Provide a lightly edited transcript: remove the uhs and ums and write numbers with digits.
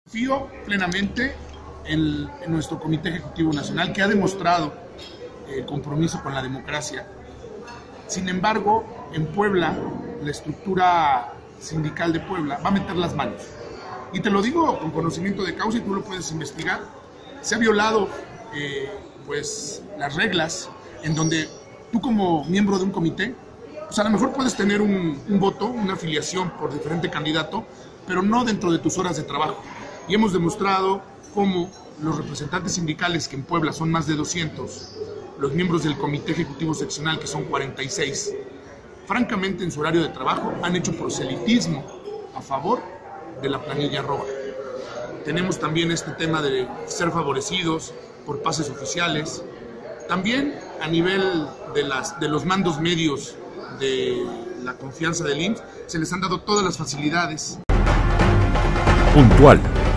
Confío plenamente en nuestro Comité Ejecutivo Nacional, que ha demostrado compromiso con la democracia. Sin embargo, en Puebla, la estructura sindical de Puebla va a meter las manos. Y te lo digo con conocimiento de causa y tú lo puedes investigar. Se ha violado las reglas en donde tú, como miembro de un comité, pues a lo mejor puedes tener un voto, una afiliación por diferente candidato, pero no dentro de tus horas de trabajo. Y hemos demostrado cómo los representantes sindicales, que en Puebla son más de 200, los miembros del Comité Ejecutivo Seccional, que son 46, francamente en su horario de trabajo han hecho proselitismo a favor de la planilla roja. Tenemos también este tema de ser favorecidos por pases oficiales. También a nivel de los mandos medios de la confianza del IMSS, se les han dado todas las facilidades. Puntual.